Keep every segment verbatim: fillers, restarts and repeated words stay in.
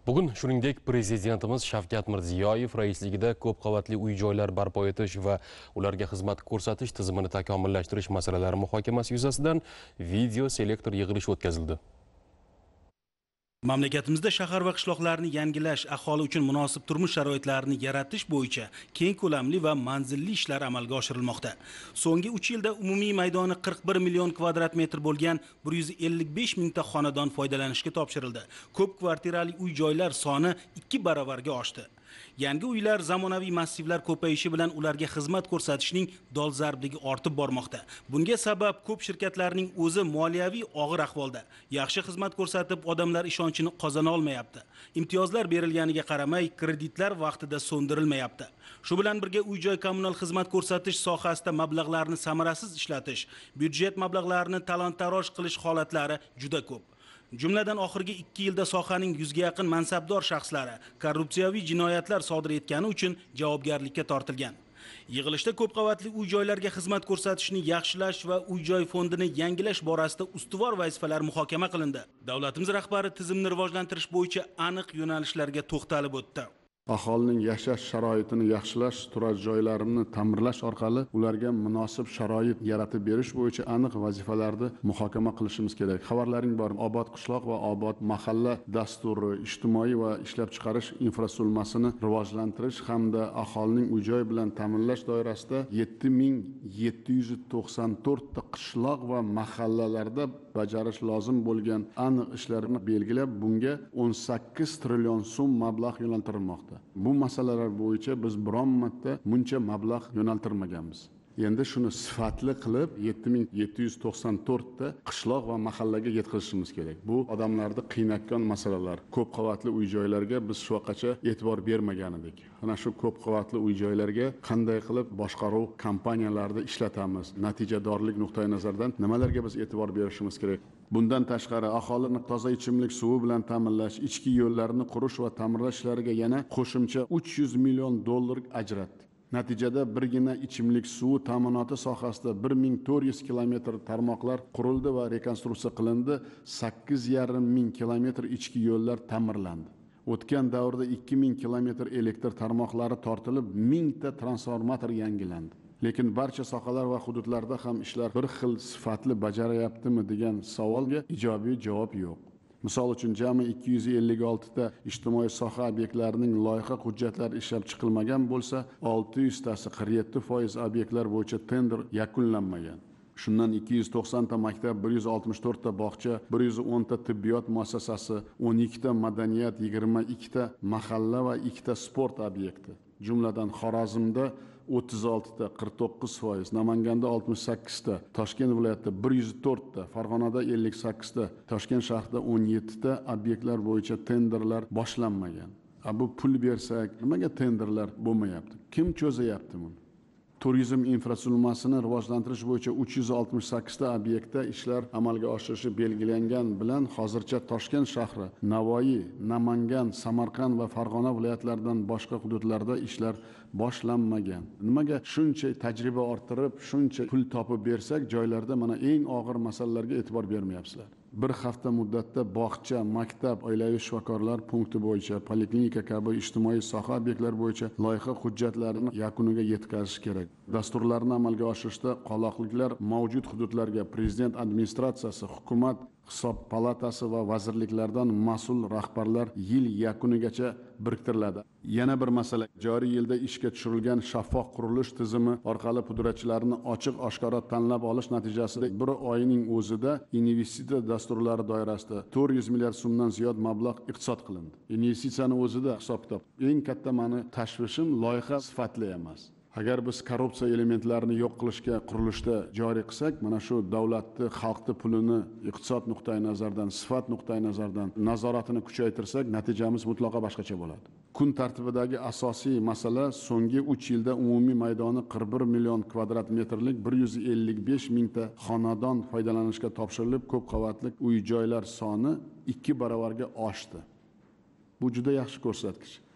Bugun shuningdek prezidentimiz Shavkat Mirziyoyev raisligida ko'p qavatli uy-joylar barpo etish va ularga xizmat ko'rsatish tizimini takomillashtirish masalalari muhokamasi yuzasidan video selektor yig'ilishi o'tkazildi. Mamlakatimizda shahar va qishloqlarni yangilash, aholi uchun munosib turmush sharoitlarini yaratish bo'yicha keng ko'lamli va manzilli ishlar amalga oshirilmoqda. So'nggi uch yilda umumiy maydoni qirq bir million kvadrat metr bo'lgan bir yuz ellik besh mingta xonadon foydalanishga topshirildi. Ko'p kvartirali uy-joylar soni ikki baravarga oshdi. Yangi uylar, zamonaviy massivlar ko'payishi bilan ularga xizmat ko'rsatishning dolzarbligi ortib bormoqda. Bunga sabab ko'p shirkatlarning o'zi moliyaviy og'ir ahvolda. Yaxshi xizmat ko'rsatib, odamlar ishonchini qozona olmayapti. Imtiyozlar berilganiga qaramay, kreditlar vaqtida so'ndirilmayapti. Shu bilan birga uy-joy kommunal xizmat ko'rsatish sohasida mablag'larni samarasiz ishlatish, byudjet mablag'larini talon-taroj qilish holatlari juda ko'p. Jumladan oxirgi ikki yilda sohaning yuzga yaqin mansabdor shaxslari korrupsiyaviy jinoyatlar sodir etgani uchun javobgarlikka tortilgan. Yig'ilishda ko'p qavatli uy-joylarga xizmat ko'rsatishni yaxshilash va uy-joy fondini yangilash borasida ustuvor vazifalar muhokama qilindi. Davlatimiz rahbari tizimni rivojlantirish bo'yicha aniq yo'nalishlarga to'xtalib o'tdi. Aholining yashash sharoitini yaxshilash, turar joylarini ta'mirlash orqali ularga munosib sharoit yaratib berish bo'yicha aniq vazifalarni muhokama qilishimiz kerak. Xabarlaring bor, obod qishloq va obod mahalla dasturi, ijtimoiy va ishlab chiqarish infratuzilmasini rivojlantirish hamda aholining uy-joy bilan ta'minlash doirasida yetti ming yetti yuz to'qson to'rt ta qishloq va mahallalarda bajarish lozim bo'lgan aniq ishlarni belgilab, bunga o'n sakkiz trillion so'm mablag' yo'naltirilmoqda. Bu masalalar bo'yicha biz biron marta buncha mablag' yo'naltirmaganmiz. Endi shuni sifatli qilib yetti ming yetti yuz to'qson to'rt ta qishloq va mahallaga yetkazishimiz kerak. Bu odamlarni qiynayotgan masalalar. Ko'p qavatli uy-joylarga biz shu vaqtgacha e'tibor bermagan edik. Ana shu ko'p qavatli uy-joylarga qanday qilib boshqaruv kompaniyalarida ishlatamiz? Natijadorlik nuqtai nazaridan nimalarga biz e'tibor berishimiz kerak? Bundan tashqari aholini toza ichimlik suvi bilan ta'minlash, ichki yo'llarni qurish va ta'mirlash ishlariga yana qo'shimcha uch yuz million dollar ajratdik. Natijada birgina ichimlik suvi ta'minoti sohasida bir ming to'rt yuz kilometr tarmoqlar qurildi va rekonstruksiya qilindi. sakkiz yarim ming kilometr ichki yo'llar ta'mirlandi. O'tgan davrda ikki ming kilometr elektr tarmoqlari tortilib, mingta transformator yangilandi. Lekin barcha sohalar va hududlarda ham ishlar bir xil sifatli bajarayaptimi degan savolga ijobiy javob yo'q. Misol uchun jami ikki yuz ellik olti ta ijtimoiy soha obyektlarining loyiha hujjatlari ishlab chiqilmagan bo'lsa, olti yuz tasi qirq yetti foiz obyektlar bo'yicha tender yakunlanmagan. Shundan ikki yuz to'qson ta maktab, bir yuz oltmish to'rt ta bog'cha, bir yuz o'n ta tibbiyot muassasasi, o'n ikki ta madaniyat, yigirma ikki ta mahalla va ikki ta sport obyekti. Jumladan Xorazmda o'ttiz olti ta qirq to'qqiz foiz, Namanganda oltmish sakkiz ta, Toshkent viloyatida bir yuz to'rt ta, Farg'onada ellik sakkiz ta, Toshkent shahrida o'n yetti ta obyektlar bo'yicha tenderlar boshlanmagan. Bu pul bersak, nimaga tenderlar bo'lmayapti? Kim cho'zayapti buni? Turizm infratuzilmasini rivojlantirish bo'yicha uch yuz oltmish sakkiz ta obyektda ishlar amalga oshirishi belgilangan bilan hozircha Toshkent shahri, Navoiy, Namangan, Samarqand va Farg'ona viloyatlaridan boshqa hududlarda ishlar boshlanmagan. Nimaga shuncha tajriba orttirib, shuncha pul topib bersak, joylarda mana eng og'ir masalalarga e'tibor bermayapsizlar? Bir hafta muddatda bog'cha, maktab, oilaviy shifokorlar punkti bo'yicha, poliklinika kabi ijtimoiy soha obyektlari bo'yicha loyiha hujjatlarini yakuniga yetkazish kerak. Dasturlarni amalga oshirishda qoloqliklar mavjud hududlarga prezident administratsiyasi, hukumat, hisob palatasi va vazirliklardan mas'ul rahbarlar yil yakunigacha biriktiriladi. Yana bir masala, joriy yilda ishga tushirilgan shaffof qurilish tizimi orqali pudratchilarni ochiq oshkora tanlab olish natijasida bir oyning o'zida investitsiya dasturlari doirasida to'rt yuz milliard so'mdan ziyod mablag' iqtisod qilindi. Investitsiyani o'zida hisob-kitob. Eng katta mani tashvishim loyiha sifatli emas. Agar biz korrupsiya elementlarini yo'q qilishga qurilishda joriy qilsak, mana shu davlatni, xalqning pulini iqtisod nuqtai nazaridan, sifat nuqtai nazaridan nazoratini kuchaytirsak, natijamiz mutlaqo boshqacha bo'ladi. Kun tartibidagi asosiy masala so'nggi uch yilda umumiy maydoni qirq bir million kvadrat metrlik bir yuz ellik besh mingta xonadon foydalanishga topshirilib, ko'p qavatli uy-joylar soni ikki baravarga oshdi. Bu juda yaxshi ko'rsatkich.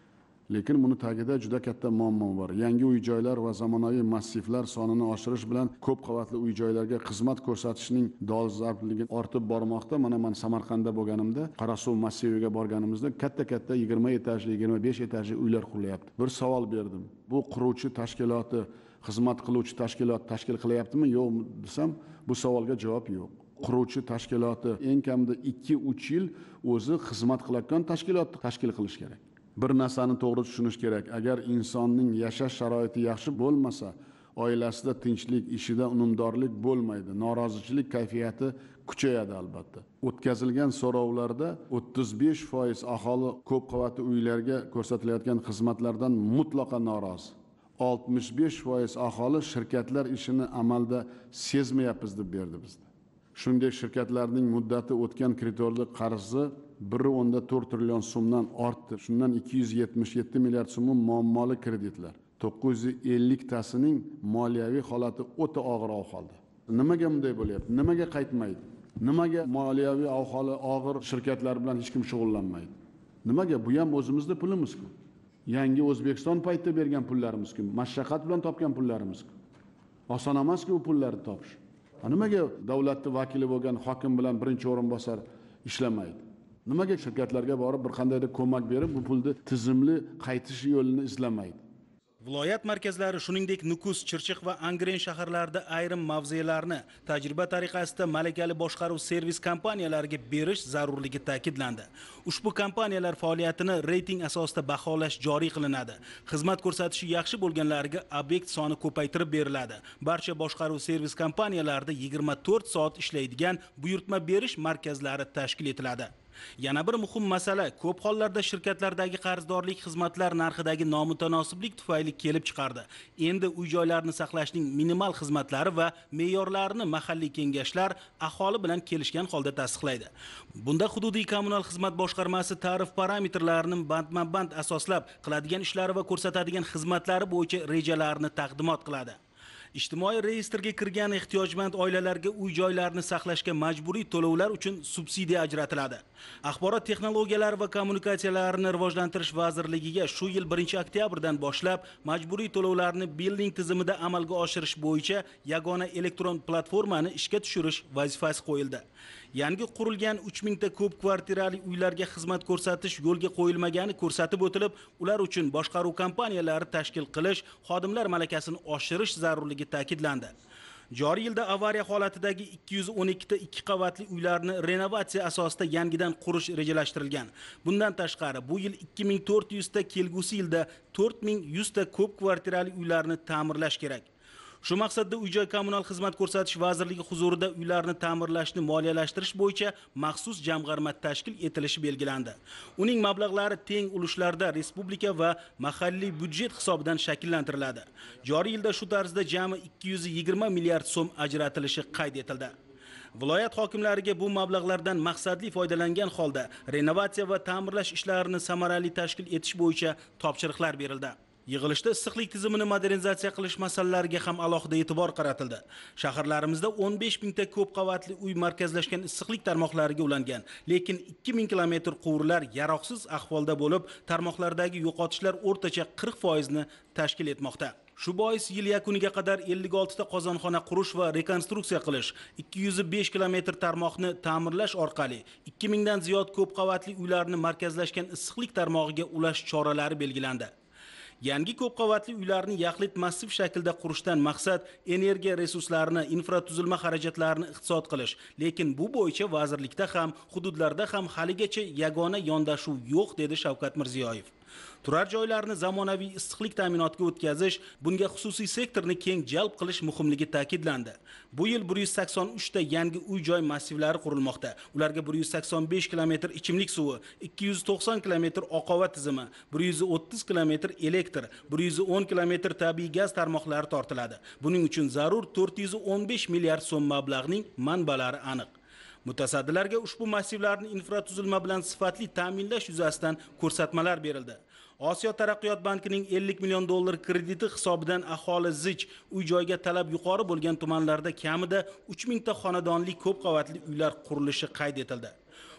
Lekin buni tagida juda katta muammo bor. Yangi uy-joylar va zamonaviy massivlar sonini oshirish bilan ko'p qavatli uy-joylarga xizmat ko'rsatishning dolzarbligi ortib bormoqda. Mana men Samarqandda bo'lganimda, Qarasuv massiviga borganimizda katta-katta yigirma etajli, yigirma besh etajli uylar qurilyapti. Bir savol berdim. Bu quruvchi tashkiloti, xizmat qiluvchi tashkilot tashkil qilyaptimi, yo'qmi desam, bu savolga javob yo'q. Quruvchi tashkiloti eng kamida ikki uch yil o'zi xizmat qilayotgan tashkilot tashkil qilish kerak. Bir narsani to'g'ri tushunish kerak. Agar insonning yashash sharoiti yaxshi bo'lmasa, oilasida tinchlik, ishida unumdorlik bo'lmaydi. Norozichilik kayfiyati kuchayadi albatta. O'tkazilgan so'rovlarda o'ttiz besh foiz aholi ko'p qavatli uylarga ko'rsatilayotgan xizmatlardan mutlaqo norozi. oltmish besh foiz aholi shirkatlar ishini amalda sezmayapmiz deb berdi bizda. Shuningdek, shirkatlarning muddati o'tgan kreditorlik qarzi bir o'nda to'rt trillion so'mdan ortdi. Shundan ikki yuz yetmish yetti milliard so'm muammoli kreditlar. to'qqiz yuz ellik tasining moliyaviy holati o'ta og'ir ahvolda. Nimaga bunday bo'lyapti? Nimaga qaytmaydi? Nimaga moliyaviy ahvoli og'ir shirkatlar bilan hech kim shug'ullanmaydi? Nimaga? Bu ham o'zimizda pulimiz-ku. Yangi O'zbekiston paytida bergan pullarimiz-ku, mashaqqat bilan topgan pullarimiz-ku. Oson emas-ku bu pullarni topish. Nimaga davlatning vakili bo'lgan hokim bilan birinchi o'rinbosar ishlamaydi? Nimaga shirkatlarga borib bir qandaydir ko'mak berib bu pulni tizimli qaytish yo'lini izlamaydi? Viloyat markazlari shuningdek Nukus, Chirchiq va Angren shaharlarida ayrim mavzelarni tajriba tariqasida malakali boshqaruv servis kompaniyalariga berish zarurligi ta'kidlandi. Ushbu kompaniyalar faoliyatini reyting asosida baholash joriy qilinadi. Xizmat ko'rsatishi yaxshi bo'lganlarga obyekt soni ko'paytirib beriladi. Barcha boshqaruv servis kompaniyalarida yigirma to'rt soat ishlaydigan buyurtma berish markazlari tashkil etiladi. Yana bir muhim masala, ko'p hollarda shirkatlardagi qarzdorlik xizmatlar narxidagi nomutanosiblik tufayli kelib chiqardi. Endi uy-joylarni saqlashning minimal xizmatlari va me'yorlarini mahalliy kengashlar aholi bilan kelishgan holda tasdiqlaydi. Bunda hududiy kommunal xizmat boshqarmasi tarif parametrlarini bandma-band asoslab qiladigan ishlari va ko'rsatadigan xizmatlari bo'yicha rejalarni taqdimot qiladi. Ijtimoiy reyestrga kirgan ehtiyojmand oilalarga uy-joylarni saqlashga majburiy to'lovlar uchun subsidiya ajratiladi. Axborot texnologiyalari va kommunikatsiyalarini rivojlantirish vazirligiga shu yil birinchi oktyabrdan boshlab majburiy to'lovlarni billing tizimida amalga oshirish bo'yicha yagona elektron platformani ishga tushirish vazifasi qo'yildi. Yangi qurilgan uch mingta ko'p kvartirali uylarga xizmat ko'rsatish yo'lga qo'yilmagani ko'rsatib o'tilib, ular uchun boshqaruv kompaniyalari tashkil qilish, xodimlar malakasini oshirish zarurligi ta'kidlandi. Joriy yilda avariya holatidagi ikki yuz o'n ikki ta ikki qavatli uylarni renovatsiya asosida yangidan qurish rejalashtirilgan. Bundan tashqari bu yil ikki ming to'rt yuz ta, kelgusi yilda to'rt ming yuz ta ko'p kvartirali uylarni ta'mirlash kerak. Shu maqsadda Uy-joy kommunal xizmat ko'rsatish vazirligi huzurida uylarni ta'mirlashni moliyalashtirish bo'yicha maxsus jamg'arma tashkil etilishi belgilandi. Uning mablag'lari teng ulushlarda respublika va mahalliy byudjet hisobidan shakllantiriladi. Joriy yilda shu tarzda jami ikki yuz yigirma milliard so'm ajratilishi qayd etildi. Viloyat hokimlariga bu mablag'lardan maqsadli foydalangan holda renovatsiya va ta'mirlash ishlarini samarali tashkil etish bo'yicha topshiriqlar berildi. Yig'ilishda issiqlik tizimini modernizatsiya qilish masalalariga ham alohida e'tibor qaratildi. Shaharlarimizda o'n besh mingta ko'p qavatli uy markazlashgan issiqlik tarmoqlariga ulangan, lekin ikki ming kilometr quvurlar yaroqsiz ahvolda bo'lib, tarmoqlardagi yo'qotishlar o'rtacha qirq foiz ni tashkil etmoqda. Shu bois yil yakuniga qadar ellik olti ta qozonxona qurish va rekonstruksiya qilish, ikki yuz besh kilometr tarmoqni ta'mirlash orqali ikki mingdan ziyod ko'p qavatli uylarni markazlashgan issiqlik tarmog'iga ulash choralari belgilandi. Yangi ko'p qavatli uylarni yaxlit massiv shaklda qurishdan maqsad energiya resurslarini, infratuzilma xarajatlarini iqtisod qilish. Lekin bu bo'yicha vazirlikda ham, hududlarda ham haligacha yagona yondashuv yo'q, dedi Shavkat Mirziyoyev. Turar joylarni zamonaviy issiqlik ta'minotiga o'tkazish, bunga xususiy sektorni keng jalb qilish muhimligi ta'kidlandi. Bu yil bir yuz sakson uch ta yangi uy-joy massivlari qurilmoqda. Ularga bir yuz sakson besh kilometr ichimlik suvi, ikki yuz to'qson kilometr oqova tizimi, bir yuz o'ttiz kilometr elektr, bir yuz o'n kilometr tabiiy gaz tarmoqlari tortiladi. Buning uchun zarur to'rt yuz o'n besh milliard so'm mablag'ning manbalari aniq. Mutasaddilarga ushbu massivlarni infratuzilma bilan sifatli ta'minlash yuzasidan ko'rsatmalar berildi. Osiyo taraqqiyot bankining ellik million dollar krediti hisobidan aholi zich uy-joyga talab yuqori bo'lgan tumanlarda kamida uch ming ta xonadonli ko'p qavatli uylar qurilishi qayd etildi.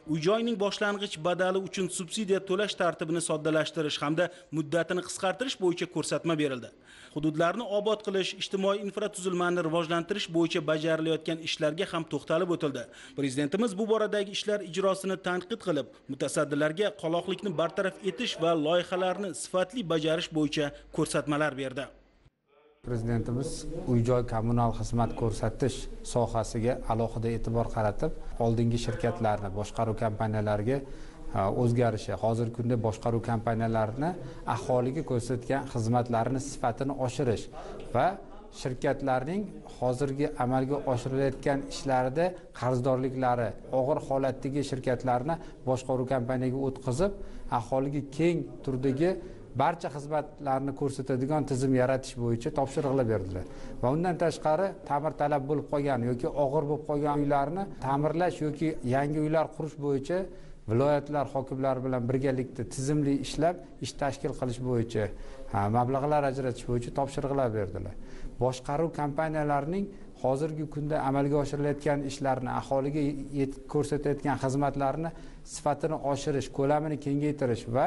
Uy-joyning boshlang'ich badali uchun subsidiya to'lash tartibini soddalashtirish hamda muddatini qisqartirish bo'yicha ko'rsatma berildi. Hududlarni obod qilish, ijtimoiy infratuzilmani rivojlantirish bo'yicha bajarilayotgan ishlarga ham to'xtalib o'tildi. Prezidentimiz bu boradagi ishlar ijrosini tanqid qilib, mutasaddilarga qoloqlikni bartaraf etish va loyihalarni sifatli bajarish bo'yicha ko'rsatmalar berdi. Prezidentimiz uy-joy kommunal xizmat ko'rsatish sohasiga alohida e'tibor qaratib, oldingi shirkatlarni, boshqaruv kompaniyalariga o'zgarishi, hozirgi kunda boshqaruv kompaniyalarini aholiga ko'rsatgan xizmatlarini sifatini oshirish va shirkatlarning hozirgi amalga oshirilayotgan ishlarida qarzdorliklari og'ir holatdagi shirkatlarni boshqaruv kompaniyaga o'tkazib, aholiga keng turdagi barcha xizmatlarni ko'rsatadigan tizim yaratish bo'yicha topshiriqlar berdilar. Va undan tashqari ta'mirtalab bo'lib qolgan yoki og'ir bo'lib qolgan uylarni ta'mirlash yoki yangi uylar qurish bo'yicha viloyatlar hokimlari bilan birgalikda tizimli ishlab, ish tashkil qilish bo'yicha, mablag'lar ajratish bo'yicha topshiriqlar berdilar. Boshqaruv kompaniyalarining hozirgi kunda amalga oshirilayotgan ishlarni, aholiga ko'rsatayotgan xizmatlarni sifatini oshirish, ko'lamini kengaytirish va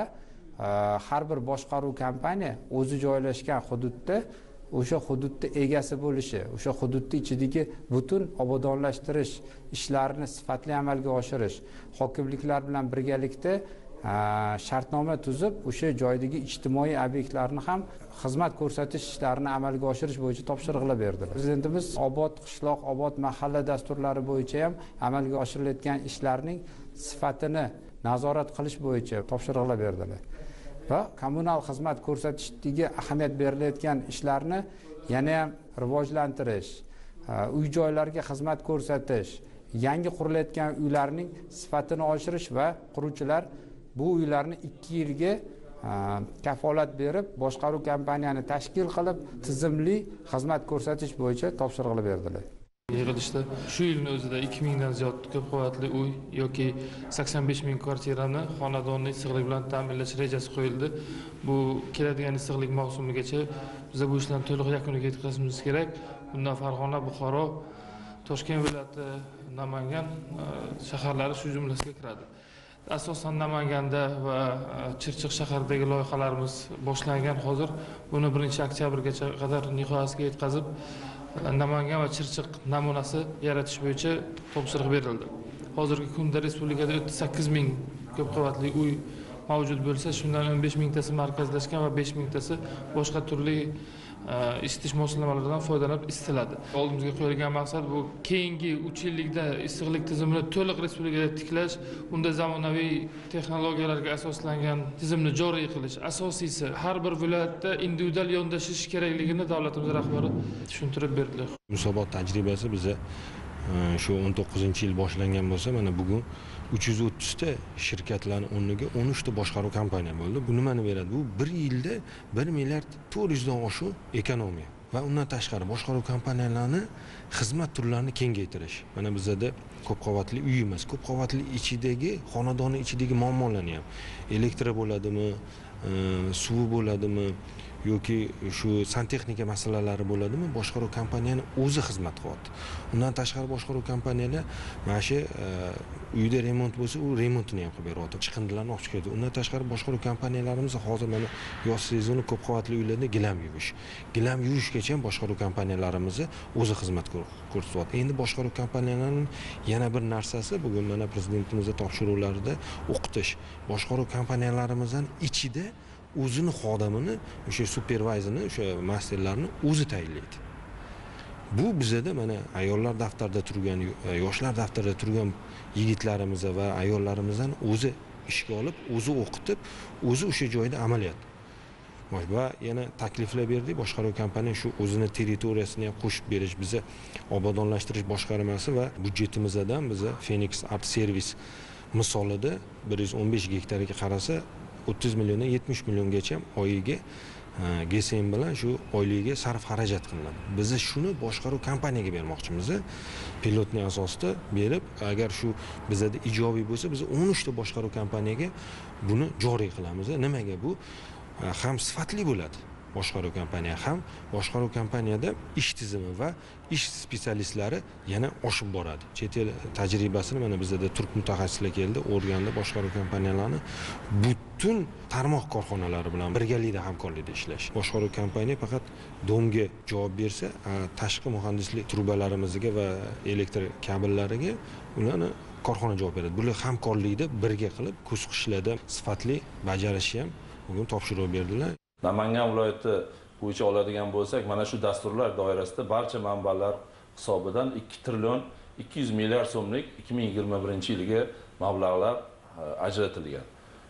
har bir boshqaruv kompaniya o'zi joylashgan hududda o'sha hududda egasi bo'lishi, o'sha hududning ichidagi butun obodonlashtirish ishlarini sifatli amalga oshirish, hokimliklar bilan birgalikda shartnoma tuzib, o'sha joydagi ijtimoiy obyektlarni ham xizmat ko'rsatish ishlarini amalga oshirish bo'yicha topshiriqlar berdilar. Prezidentimiz obod qishloq, obod mahalla dasturlari bo'yicha ham amalga oshirilayotgan ishlarning sifatini nazorat qilish bo'yicha topshiriqlar berdilar. Va kommunal xizmat ko'rsatishdagi ahamiyat berilayotgan ishlarni yana ham rivojlantirish, uy-joylarga xizmat ko'rsatish, yangi qurilayotgan uylarning sifatini oshirish va quruvchilar bu uylarni ikki yilga kafolat berib, boshqaruv kompaniyani tashkil qilib, tizimli xizmat ko'rsatish bo'yicha topshiriqlar berdilar. Yig'ilishda shu yilning o'zida ikki mingdan ziyod ko'p qavatli uy yoki sakson besh ming kvartirani xonadonni issiqlik bilan ta'minlash rejasi qo'yildi. Bu keladigan issiqlik mavsumigacha biz bu ishlarni to'liq yakuniga yetkazishimiz kerak. Bundan Farg'ona, Buxoro, Toshkent viloyati, Namangan shaharlari shu jumlasiga kiradi. Asosan Namanganda va Chirchiq shahridagi loyihalarimiz boshlangan. Hozir buni birinchi oktyabrgacha qadar nihoyasiga yetkazib, Namangan va Chirchiq namunasi yaratish bo'yicha topshiriq berildi. Hozirgi kunda respublikada o'ttiz sakkiz ming ko'p qavatli uy mavjud bo'lsa, shundan o'n besh mingtasi markazlashgan va besh mingtasi boshqa turli isitish moslamalaridan foydalanib isitiladi. Oldimizga qo'yilgan maqsad bu keyingi uch yillikda issiqlik tizimini to'liq respublikada tiklash, unda zamonaviy texnologiyalarga asoslangan tizimni joriy qilish. Asosiysi har bir viloyatda individual yondashish kerakligini davlatimiz rahbari tushuntirib berdilar. Musobaqa tajribasi biza shu o'n to'qqizinchi yil boshlangan bo'lsa, mana bugun uch yuz o'ttizta shirkatlarning o'rniga o'n uchta boshqaruv kompaniya bo'ldi. Bu nimani beradi? Bu bir yilda bir milliard to'rt yuz dan oshiq ekonomiya va undan tashqari boshqaruv kompaniyalarini xizmat turlarini kengaytirish. Mana bizda ko'p qavatli uyimiz, ko'p qavatli ichidagi, xonadonni ichidagi muammolarni ham elektri bo'ladimi, suvi bo'ladimi yoki shu santexnika masalalari bo'ladimi, boshqaruv kompaniyani o'zi xizmat qilyapti. Undan tashqari boshqaruv kompaniyalar mana shu uyda remont bo'lsa, u remontini ham qilib beryapti, chiqindilarni olib chiqadi. Undan tashqari boshqaruv kompaniyalarimiz hozir mana yoz sezoni ko'p qavatli uylarda gilam yuvish. Gilam yuvishgacha ham boshqaruv kompaniyalarimiz o'zi xizmat ko'rsatyapti. Endi boshqaruv kompaniyalarining yana bir narsasi bugun mana prezidentimizning topshiriqlarida o'qitish. Boshqaruv kompaniyalarimizning ichida o'zini xodimini, o'sha supervizorni, o'sha masterlarni o'zi tayinlaydi. Bu bizda mana ayollar daftarida turgan, yoshlar daftarida turgan yigitlarimiz va ayollarimizdan o'zi ishga olib, o'zi o'qitib, o'zi o'sha joyda amaliyot. Va yana takliflar berdik, boshqaruv kompaniya shu o'zini territoriyasini ham qo'shib berish, biza obodonlashtirish boshqarmasi va byudjetimizdan biza Phoenix Art Service misolida bir yuz o'n besh gektarga qarasa o'ttiz milliondan yetmish milliongacha oyiga G S M bilan shu oyligiga sarf xarajat qilinadi. Biz shuni boshqaruv kompaniyaga bermoqchimiz. Pilotning asosida berib, agar shu bizda ijobiy bo'lsa, biz o'n uchta boshqaruv kompaniyaga buni joriy qilamiz. Nimaga bu? Ham sifatli bo'ladi. boshqaruv kompaniya ham boshqaruv kompaniyada ish tizimi va ish spetsialistlari yana oshib boradi. Chet el tajribasini mana bizda turk mutaxassislar keldi, o'rgandi boshqaruv kompaniyalarini butun tarmoq korxonalari bilan birgalikda hamkorlikda ishlash. Boshqaruv kompaniya faqat domga javob bersa, tashqi muhandislik trubalarimizga va elektr kabellariga ularni korxona javob beradi. Bular hamkorlikda birga qilib, kuz-qishlarda sifatli bajarishni ham bugun topshiriq berdilar. Namangan viloyati bo'yicha oladigan bo'lsak, mana shu dasturlar doirasida barcha manbalar hisobidan ikki trillion ikki yuz milliard so'mlik ikki ming yigirma birinchi yilga mablag'lar ajratilgan.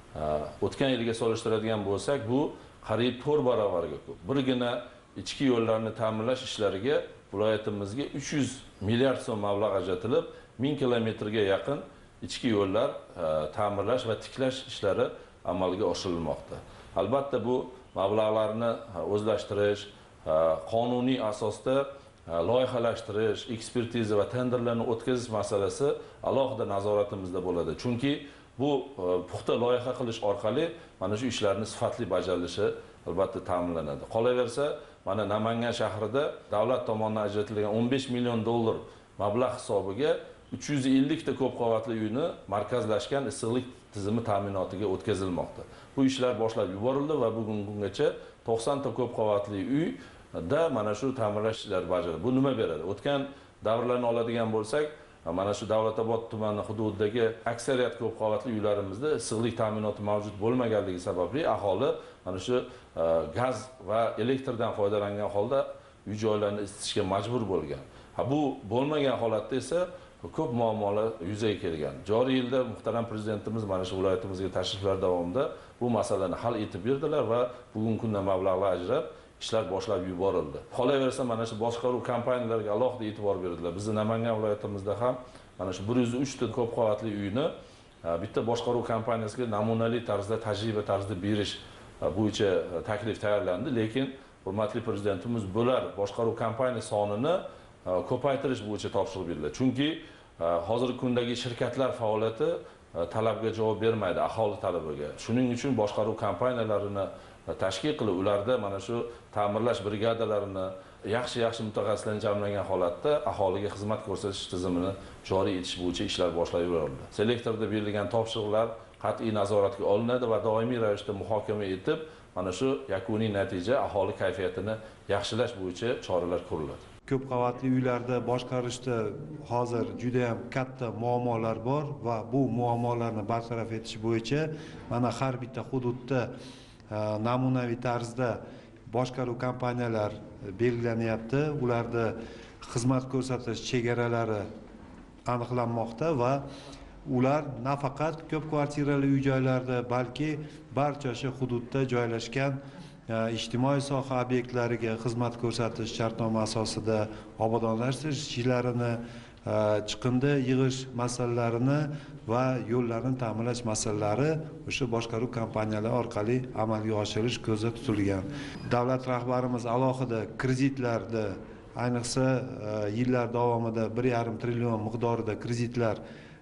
O'tgan yilga solishtiradigan bo'lsak, bu qariyb to'rt barobarga ko'p. Birgina ichki yo'llarni ta'mirlash ishlariga viloyatimizga uch yuz milliard so'm mablag' ajratilib, ming kilometrga yaqin ichki yo'llar ta'mirlash va tiklash ishlari amalga oshirilmoqda. Albatta bu mablag'larni o'zlashtirish, qonuniy asosda loyihalashtirish, ekspertiza va tenderlarni o'tkazish masalasi alohida nazoratimizda bo'ladi. Chunki bu puxta loyiha qilish orqali mana shu ishlarning sifatli bajarilishi albatta ta'minlanadi. Qolaversa, mana Namangan shahrida davlat tomonidan ajratilgan o'n besh million dollar mablag' hisobiga uch yuz ellik ta ko'p qavatli uyni markazlashgan issiqlik tizimi ta'minotiga o'tkazilmoqda. Bu ishlar boshlab yuborildi va bugungi kungacha to'qson ta ko'p qavatli uyda mana shu ta'mirlash ishlari bajarildi. Bu nima beradi? O'tgan davrlarni oladigan bo'lsak, mana shu Davlatobod tumani hududidagi aksariyat ko'p qavatli uylarimizda issiqlik ta'minoti mavjud bo'lmaganligi sababli aholi mana shu gaz va elektrdan foydalangan holda uy-joylarni isitishga majbur bo'lgan. Ha, bu bo'lmagan holatda esa ko'p muammolar yuzaga kelgan. Joriy yilda muhtaram prezidentimiz mana shu viloyatimizga tashriflar davomida bu masalani hal etib berdilar va bugungi kunda mablag'lar ajrab ishlar boshlab yuborildi. Qolaversa mana shu boshqaruv kompaniyalariga alohida e'tibor berildilar. Bizning Namangan viloyatimizda ham mana shu bir yuz uch ta ko'p qavatli uyni bitta boshqaruv kompaniyasiga namunali tarzda tajriba tarzida berish bo'yicha taklif tayyorlandi, lekin hurmatli prezidentimiz bular boshqaruv kompaniyasi sonini ko'paytirish bo'yicha topshiriq berdilar. Chunki hozirgi kundagi shirkatlar faoliyati talabga javob bermaydi, aholi talabiga. Shuning uchun boshqaruv kompaniyalarini tashkil qilib, ularda mana shu ta'mirlash brigadalarini yaxshi-yaxshi mutaxassislarni jamlagan holatda aholiga xizmat ko'rsatish tizimini joriy etish bo'yicha ishlar boshlab yuborildi. Selektorda berilgan topshiriqlar qat'iy nazoratga olinadi va doimiy ravishda muhokama etib, mana shu yakuniy natija aholi kayfiyatini yaxshilash bo'yicha choralar ko'riladi. Ko'p qavatli uylarda boshqarishda hozir juda ham katta muammolar bor va bu muammolarni bartaraf etish bo'yicha mana har bitta hududda namunaviy tarzda boshqaruv kompaniyalar belgilanyapti. Ularda xizmat ko'rsatish chegaralari aniqlanmoqda va ular nafaqat ko'p kvartirali uy-joylarda, balki barcha shu hududda joylashgan ijtimoiy soha obyektlariga xizmat ko'rsatish shartnoma asosida obodonlashtirish ishlarini, chiqindi yig'ish masalalarini va yo'llarni ta'mirlash masalalari o'sha boshqaruv kompaniyalari orqali amalga oshirish ko'zda tutilgan. Davlat rahbarimiz alohida kreditlarda, ayniqsa yillar davomida bir yarim trillion miqdorida kreditlar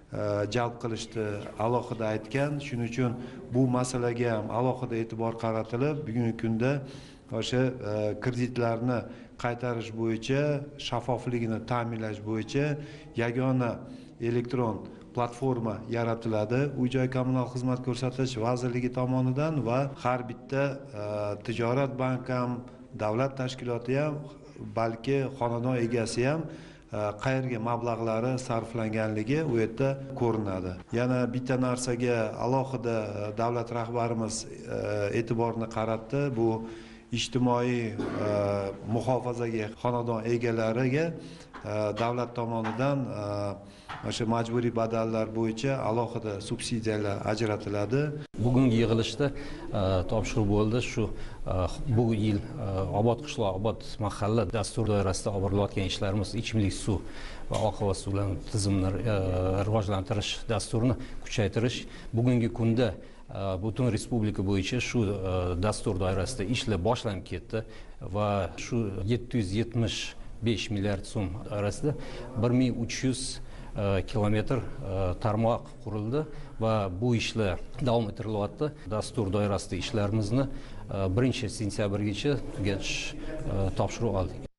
jalb qilishni alohida aytgan. Shuning uchun bu masalaga ham alohida e'tibor qaratilib, bugungi kunda o'sha kreditlarni qaytarish bo'yicha, shaffofligini ta'minlash bo'yicha yagona elektron platforma yaratiladi. Uy-joy kommunal xizmat ko'rsatish vazirligi tomonidan va har bitta tijorat banki ham, davlat tashkiloti ham, balki xonadon egasi ham qayerga mablag'lari sarflanganligi u yerda ko'rinadi. Yana bitta narsaga alohida davlat rahbarimiz e'tiborni qaratdi. Bu ijtimoiy muhofazaga xonadon egalariga davlat tomonidan o'sha majburiy badallar bo'yicha alohida subsidiyalar ajratiladi. Bugungi yig'ilishda topshiriq bo'ldi. Shu bu yil obod qishloq, obod mahalla dastur doirasida olib borilayotgan ishlarimiz ichimlik suv va oqova suvlar tizimini rivojlantirish dasturini kuchaytirish. Bugungi kunda butun respublika bo'yicha shu dastur doirasida ishlar boshlanib ketdi va shu yetti yuz yetmish besh milliard so'm orasida bir ming uch yuz kilometr tarmoq qurildi va bu ishlar davom ettirilyapti. Dastur doirasida ishlarimizni birinchi sentyabrgacha tugatish topshiriq oldik.